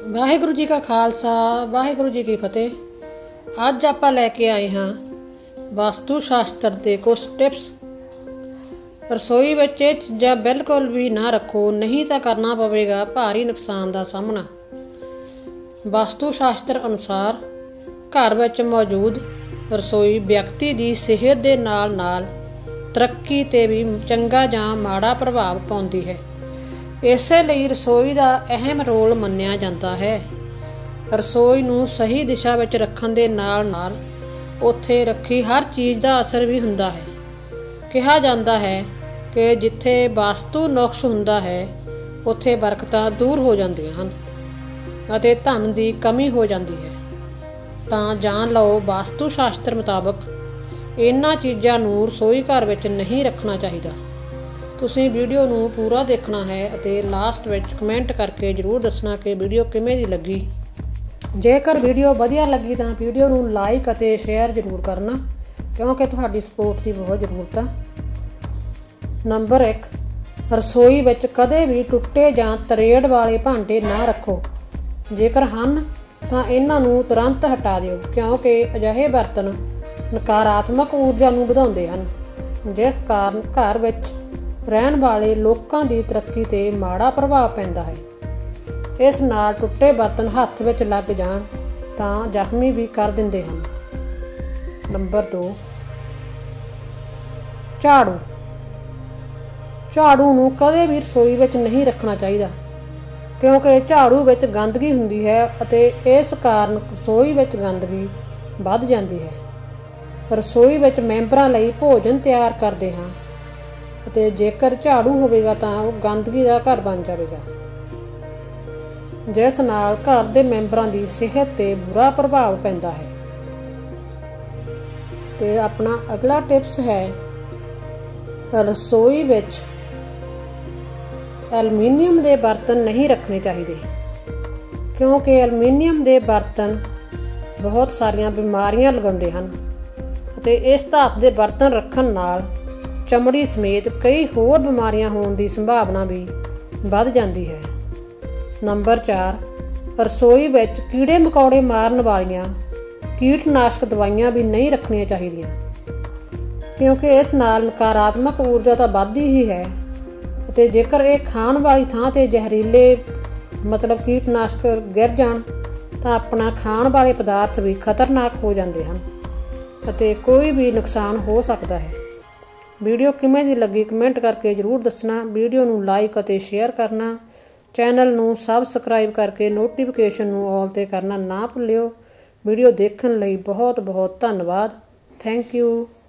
ਵਾਹਿਗੁਰੂ जी का खालसा वाहिगुरू जी की फतेह। ਅੱਜ ਆਪਾਂ ਲੈ ਕੇ ਆਏ ਹਾਂ ਵਾਸਤੂ ਸ਼ਾਸਤਰ ਦੇ ਕੁਝ ਟਿਪਸ। ਰਸੋਈ ਵਿੱਚ ਇਹ ਚੀਜ਼ਾਂ ਬਿਲਕੁਲ ਵੀ ਨਾ ਰੱਖੋ, ਨਹੀਂ ਤਾਂ ਕਰਨਾ ਪਵੇਗਾ ਭਾਰੀ ਨੁਕਸਾਨ ਦਾ ਸਾਹਮਣਾ। ਵਾਸਤੂ ਸ਼ਾਸਤਰ ਅਨੁਸਾਰ ਘਰ ਵਿੱਚ ਮੌਜੂਦ ਰਸੋਈ ਵਿਅਕਤੀ ਦੀ ਸਿਹਤ ਦੇ ਨਾਲ ਤਰੱਕੀ ਤੇ ਵੀ ਚੰਗਾ ਜਾਂ ਮਾੜਾ ਪ੍ਰਭਾਵ ਪਾਉਂਦੀ ਹੈ। ਇਸੇ ਲਈ ਰਸੋਈ ਦਾ ਅਹਿਮ ਰੋਲ ਮੰਨਿਆ ਜਾਂਦਾ ਹੈ। ਰਸੋਈ ਨੂੰ ਸਹੀ ਦਿਸ਼ਾ ਵਿੱਚ ਰੱਖਣ ਦੇ ਨਾਲ ਉੱਥੇ ਰੱਖੀ ਹਰ ਚੀਜ਼ ਦਾ ਅਸਰ ਵੀ ਹੁੰਦਾ ਹੈ। ਕਿਹਾ ਜਾਂਦਾ ਹੈ ਕਿ ਜਿੱਥੇ ਵਾਸਤੂ ਨੁਕਸ ਹੁੰਦਾ ਹੈ ਉੱਥੇ ਬਰਕਤਾਂ ਦੂਰ ਹੋ ਜਾਂਦੀਆਂ ਹਨ ਅਤੇ ਧਨ ਦੀ ਕਮੀ ਹੋ ਜਾਂਦੀ ਹੈ। ਤਾਂ ਜਾਣ ਲਓ, ਵਾਸਤੂ ਸ਼ਾਸਤਰ ਮੁਤਾਬਕ ਇਹਨਾਂ ਚੀਜ਼ਾਂ ਨੂੰ ਰਸੋਈ ਘਰ ਵਿੱਚ ਨਹੀਂ ਰੱਖਣਾ ਚਾਹੀਦਾ। ਤੁਸੀਂ ਵੀਡੀਓ ਨੂੰ ਪੂਰਾ ਦੇਖਣਾ ਹੈ ਅਤੇ ਲਾਸਟ ਵਿੱਚ ਕਮੈਂਟ ਕਰਕੇ ਜ਼ਰੂਰ ਦੱਸਣਾ ਕਿ ਵੀਡੀਓ ਕਿਵੇਂ ਦੀ ਲੱਗੀ। ਜੇਕਰ ਵੀਡੀਓ ਵਧੀਆ ਲੱਗੀ ਤਾਂ ਵੀਡੀਓ ਨੂੰ ਲਾਈਕ ਅਤੇ ਸ਼ੇਅਰ ਜ਼ਰੂਰ ਕਰਨਾ, ਕਿਉਂਕਿ ਤੁਹਾਡੀ ਸਪੋਰਟ ਦੀ ਬਹੁਤ ਜ਼ਰੂਰਤ ਹੈ। ਨੰਬਰ 1, ਰਸੋਈ ਵਿੱਚ ਕਦੇ ਵੀ ਟੁੱਟੇ ਜਾਂ ਤਰੇੜ ਵਾਲੇ ਭਾਂਡੇ ਨਾ ਰੱਖੋ। ਜੇਕਰ ਹਨ ਤਾਂ ਇਹਨਾਂ ਨੂੰ ਤੁਰੰਤ ਹਟਾ ਦਿਓ, ਕਿਉਂਕਿ ਅਜਿਹੇ ਬਰਤਨ ਨਕਾਰਾਤਮਕ ਊਰਜਾ ਨੂੰ ਵਧਾਉਂਦੇ ਹਨ, ਜਿਸ ਕਾਰਨ ਘਰ ਵਿੱਚ ਰਹਿਣ ਵਾਲੇ ਲੋਕਾਂ ਦੀ ਤਰੱਕੀ 'ਤੇ ਮਾੜਾ ਪ੍ਰਭਾਵ ਪੈਂਦਾ ਹੈ। ਇਸ ਨਾਲ ਟੁੱਟੇ ਬਰਤਨ ਹੱਥ ਵਿੱਚ ਲੱਗ ਜਾਣ ਤਾਂ ਜ਼ਖਮੀ ਵੀ ਕਰ ਦਿੰਦੇ ਹਨ। ਨੰਬਰ 2, ਝਾੜੂ ਨੂੰ ਕਦੇ ਵੀ ਰਸੋਈ ਵਿੱਚ ਨਹੀਂ ਰੱਖਣਾ ਚਾਹੀਦਾ, ਕਿਉਂਕਿ ਝਾੜੂ ਵਿੱਚ ਗੰਦਗੀ ਹੁੰਦੀ ਹੈ ਅਤੇ ਇਸ ਕਾਰਨ ਰਸੋਈ ਵਿੱਚ ਗੰਦਗੀ ਵੱਧ ਜਾਂਦੀ ਹੈ। ਰਸੋਈ ਵਿੱਚ ਮੈਂਬਰਾਂ ਲਈ ਭੋਜਨ ਤਿਆਰ ਕਰਦੇ ਹਾਂ ਅਤੇ ਜੇਕਰ ਝਾੜੂ ਹੋਵੇਗਾ ਤਾਂ ਉਹ ਗੰਦਗੀ ਦਾ ਘਰ ਬਣ ਜਾਵੇਗਾ, ਜਿਸ ਨਾਲ ਘਰ ਦੇ ਮੈਂਬਰਾਂ ਦੀ ਸਿਹਤ 'ਤੇ ਬੁਰਾ ਪ੍ਰਭਾਵ ਪੈਂਦਾ ਹੈ। ਤੇ ਆਪਣਾ ਅਗਲਾ ਟਿਪਸ ਹੈ, ਰਸੋਈ ਵਿੱਚ ਐਲੂਮੀਨੀਅਮ ਦੇ ਬਰਤਨ ਨਹੀਂ ਰੱਖਣੇ ਚਾਹੀਦੇ, ਕਿਉਂਕਿ ਐਲੂਮੀਨੀਅਮ ਦੇ ਬਰਤਨ ਬਹੁਤ ਸਾਰੀਆਂ ਬਿਮਾਰੀਆਂ ਲਗਾਉਂਦੇ ਹਨ ਅਤੇ ਇਸ ਧਾਤ ਦੇ ਬਰਤਨ ਰੱਖਣ ਨਾਲ ਚਮੜੀ ਸਮੇਤ ਕਈ ਹੋਰ ਬਿਮਾਰੀਆਂ ਹੋਣ ਦੀ ਸੰਭਾਵਨਾ ਵੀ ਵੱਧ ਜਾਂਦੀ ਹੈ। ਨੰਬਰ 4, ਰਸੋਈ ਵਿੱਚ ਕੀੜੇ ਮਕੌੜੇ ਮਾਰਨ ਵਾਲੀਆਂ ਕੀਟਨਾਸ਼ਕ ਦਵਾਈਆਂ ਵੀ ਨਹੀਂ ਰੱਖਣੀਆਂ ਚਾਹੀਦੀਆਂ, ਕਿਉਂਕਿ ਇਸ ਨਾਲ ਨਕਾਰਾਤਮਕ ਊਰਜਾ ਤਾਂ ਵੱਧਦੀ ਹੀ ਹੈ ਅਤੇ ਜੇਕਰ ਇਹ ਖਾਣ ਵਾਲੀ ਥਾਂ 'ਤੇ ਜ਼ਹਿਰੀਲੇ ਕੀਟਨਾਸ਼ਕ ਗਿਰ ਜਾਣ ਤਾਂ ਆਪਣਾ ਖਾਣ ਵਾਲੇ ਪਦਾਰਥ ਵੀ ਖਤਰਨਾਕ ਹੋ ਜਾਂਦੇ ਹਨ ਅਤੇ ਕੋਈ ਵੀ ਨੁਕਸਾਨ ਹੋ ਸਕਦਾ ਹੈ। ਵੀਡੀਓ ਕਿਵੇਂ ਦੀ ਲੱਗੀ ਕਮੈਂਟ ਕਰਕੇ ਜ਼ਰੂਰ ਦੱਸਣਾ। ਵੀਡੀਓ ਨੂੰ ਲਾਈਕ ਅਤੇ ਸ਼ੇਅਰ ਕਰਨਾ। ਚੈਨਲ ਨੂੰ ਸਬਸਕ੍ਰਾਈਬ ਕਰਕੇ ਨੋਟੀਫਿਕੇਸ਼ਨ ਨੂੰ ਆਲ 'ਤੇ ਕਰਨਾ ਨਾ ਭੁੱਲਿਓ। ਵੀਡੀਓ ਦੇਖਣ ਲਈ ਬਹੁਤ ਬਹੁਤ ਧੰਨਵਾਦ। Thank you.